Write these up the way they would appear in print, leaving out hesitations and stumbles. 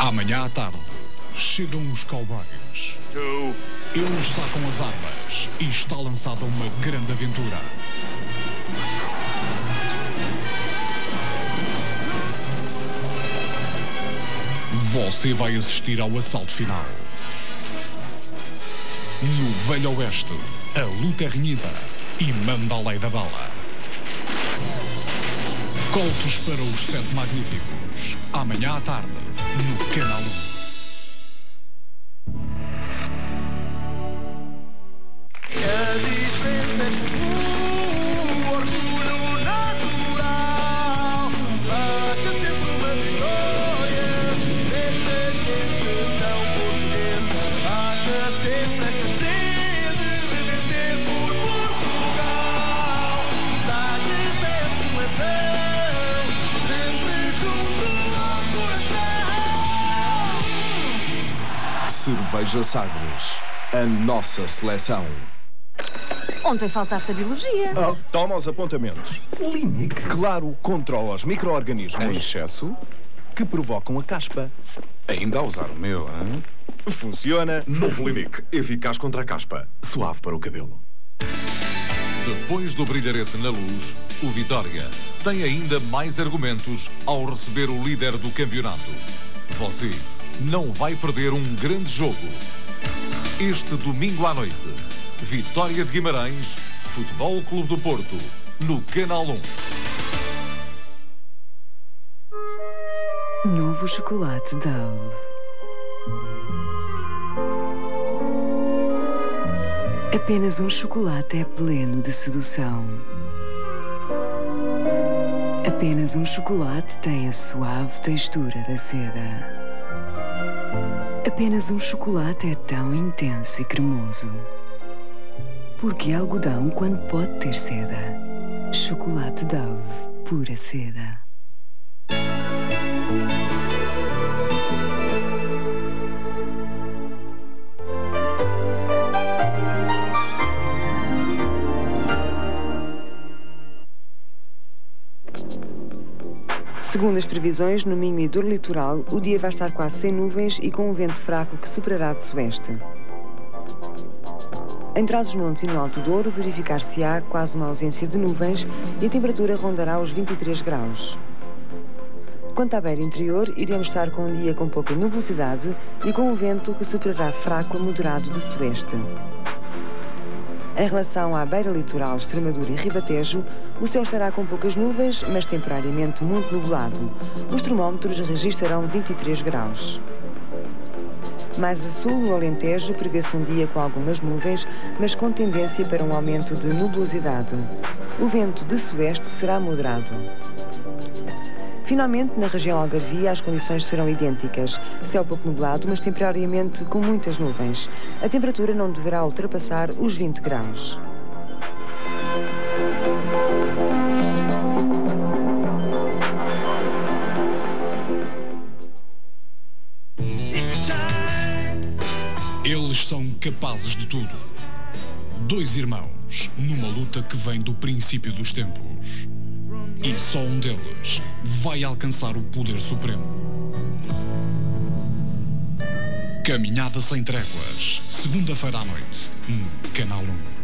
Amanhã à tarde, chegam os cowboys. Eles sacam as armas e está lançada uma grande aventura. Você vai assistir ao assalto final. No Velho Oeste, a luta é renhida e manda a lei da bala. Coltos para os 7 Magníficos. Amanhã à tarde, no Canal 1. Cerveja Sagres, a nossa seleção. Ontem faltaste a biologia. Toma os apontamentos. Limic, claro, controla os micro-organismos em excesso que provocam a caspa. Ainda a usar o meu, hein? Funciona. Novo Limic, eficaz contra a caspa, suave para o cabelo. Depois do brilharete na luz, o Vitória tem ainda mais argumentos ao receber o líder do campeonato. Você não vai perder um grande jogo. Este domingo à noite, Vitória de Guimarães, Futebol Clube do Porto, no Canal 1. Novo chocolate Dove. Apenas um chocolate é pleno de sedução. Apenas um chocolate tem a suave textura da seda. Apenas um chocolate é tão intenso e cremoso. Porque algodão quando pode ter seda? Chocolate Dove, pura seda. Segundo as previsões, no Minho e Douro Litoral, o dia vai estar quase sem nuvens e com um vento fraco que superará de sueste. Em Trás-os-Montes e no Alto Douro, verificar-se-á quase uma ausência de nuvens e a temperatura rondará os 23 graus. Quanto à beira interior, iremos estar com um dia com pouca nubosidade e com um vento que superará fraco a moderado de sueste. Em relação à beira litoral, Extremadura e Ribatejo, o céu estará com poucas nuvens, mas temporariamente muito nublado. Os termómetros registarão 23 graus. Mais a sul, no Alentejo, prevê-se um dia com algumas nuvens, mas com tendência para um aumento de nubosidade. O vento de sueste será moderado. Finalmente, na região Algarvia, as condições serão idênticas. Céu pouco nublado, mas temporariamente com muitas nuvens. A temperatura não deverá ultrapassar os 20 graus. Eles são capazes de tudo. 2 irmãos, numa luta que vem do princípio dos tempos. E só um deles vai alcançar o poder supremo. Caminhada sem tréguas, segunda-feira à noite, no Canal 1.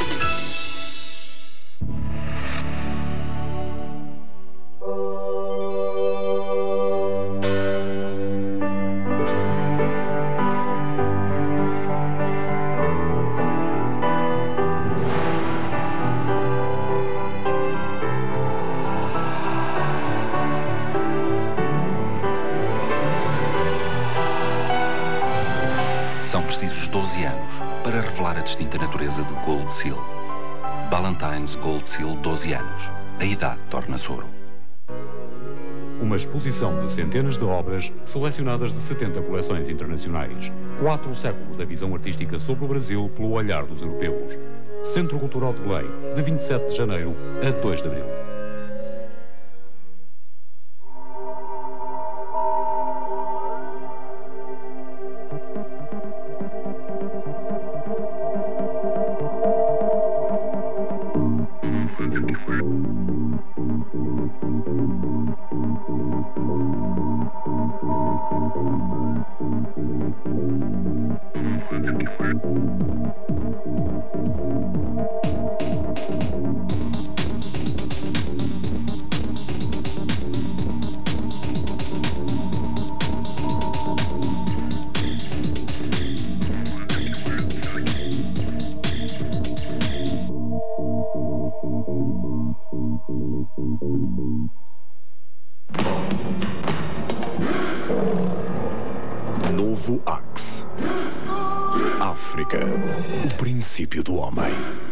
São precisos 12 anos para revelar a distinta natureza do Gold Seal. Ballantine's Gold Seal 12 anos. A idade torna-se ouro. Uma exposição de centenas de obras selecionadas de 70 coleções internacionais. 4 séculos da visão artística sobre o Brasil pelo olhar dos europeus. Centro Cultural de Belém, de 27 de janeiro a 2 de abril. Novo Axe. África. O princípio do homem.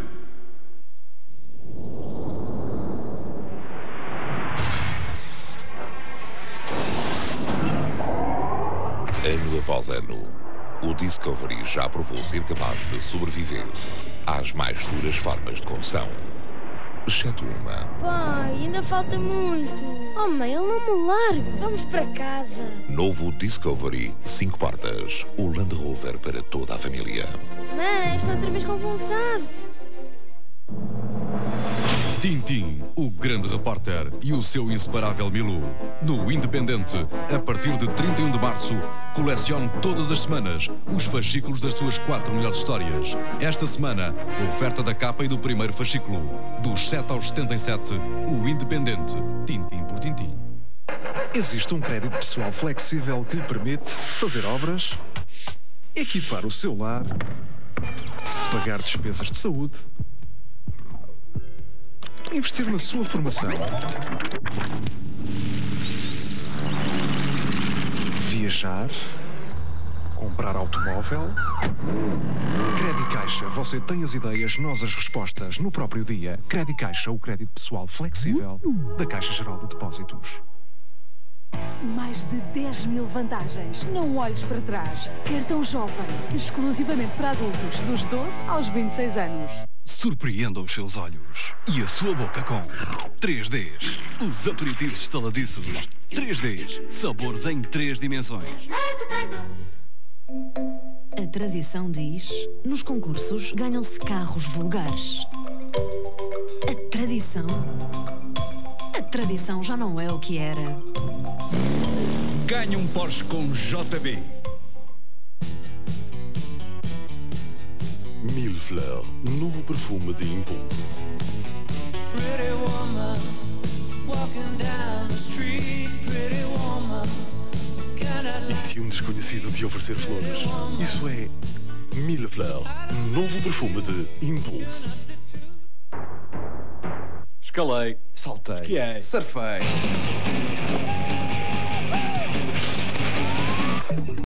Ano após ano, o Discovery já provou ser capaz de sobreviver às mais duras formas de condução. Exceto uma. Pai, ainda falta muito. Oh mãe, ele não me larga. Vamos para casa. Novo Discovery 5 portas. O Land Rover para toda a família. Mãe, estou outra vez com vontade. Tintin, o grande repórter e o seu inseparável Milou. No Independente, a partir de 31 de março, colecione todas as semanas os fascículos das suas 4 melhores histórias. Esta semana, oferta da capa e do primeiro fascículo. Dos 7 aos 77, o Independente, tintim por tintim. Existe um crédito pessoal flexível que lhe permite fazer obras, equipar o seu lar, pagar despesas de saúde, investir na sua formação, viajar, comprar automóvel. Credicaixa, você tem as ideias, nós as respostas no próprio dia. Credicaixa, o crédito pessoal flexível da Caixa Geral de Depósitos. Mais de 10 mil vantagens. Não olhes para trás. Cartão jovem, exclusivamente para adultos, dos 12 aos 26 anos. Surpreenda os seus olhos e a sua boca com 3Ds. Os aperitivos estaladiços. 3Ds. Sabores em 3 dimensões. A tradição diz, nos concursos ganham-se carros vulgares. A tradição já não é o que era. Ganhe um Porsche com JB. Mille Fleurs, novo perfume de Impulse. E se um desconhecido te oferecer flores? Isso é Mille Fleurs, novo perfume de Impulse. Escalei. Saltei. Esquiei. Surfei.